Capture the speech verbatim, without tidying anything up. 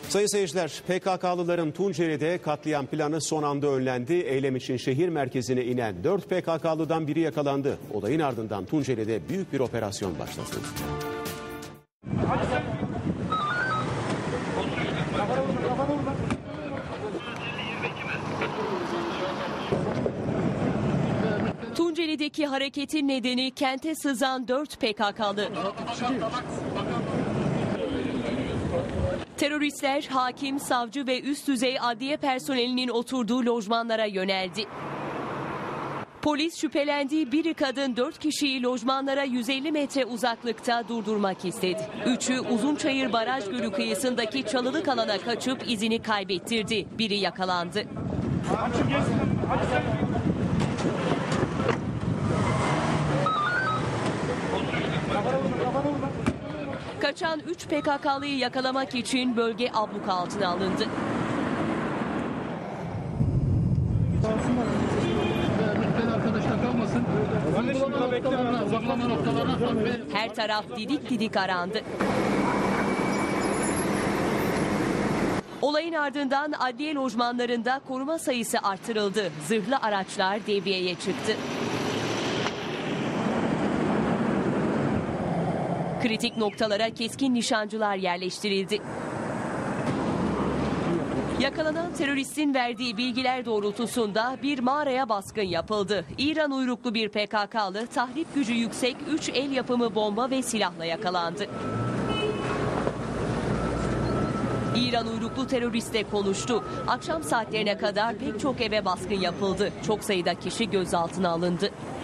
Sayın seyirciler, P K K'lıların Tunceli'de katliam planı son anda önlendi. Eylem için şehir merkezine inen dört P K K'lıdan biri yakalandı. Olayın ardından Tunceli'de büyük bir operasyon başlatıldı. Tunceli'deki hareketin nedeni kente sızan dört P K K'lı. Teröristler hakim, savcı ve üst düzey adliye personelinin oturduğu lojmanlara yöneldi. Polis şüphelendiği biri kadın dört kişiyi lojmanlara yüz elli metre uzaklıkta durdurmak istedi. Üçü Uzunçayır Baraj Gölü kıyısındaki çalılık alana kaçıp izini kaybettirdi. Biri yakalandı. Kaçan üç P K K'lıyı yakalamak için bölge abluka altına alındı. Her taraf didik didik arandı. Olayın ardından adliye lojmanlarında koruma sayısı artırıldı. Zırhlı araçlar devreye çıktı. Kritik noktalara keskin nişancılar yerleştirildi. Yakalanan teröristin verdiği bilgiler doğrultusunda bir mağaraya baskın yapıldı. İran uyruklu bir P K K'lı tahrip gücü yüksek üç el yapımı bomba ve silahla yakalandı. İran uyruklu teröristle konuştu. Akşam saatlerine kadar pek çok eve baskın yapıldı. Çok sayıda kişi gözaltına alındı.